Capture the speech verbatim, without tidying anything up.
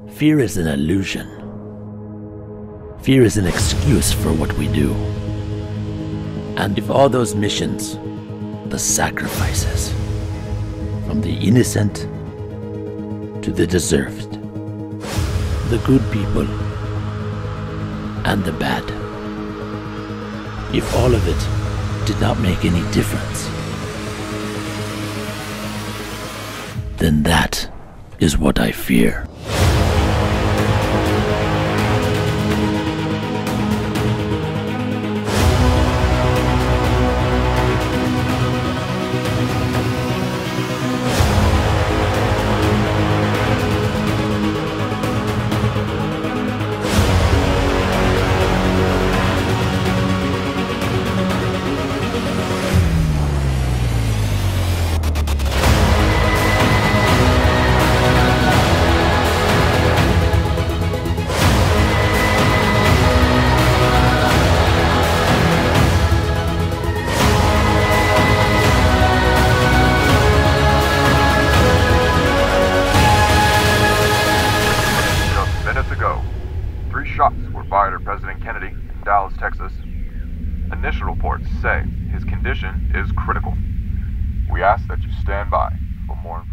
Fear is an illusion. Fear is an excuse for what we do. And if all those missions, the sacrifices, from the innocent to the deserved, the good people and the bad, if all of it did not make any difference, then that is what I fear. Initial reports say his condition is critical. We ask that you stand by for more information.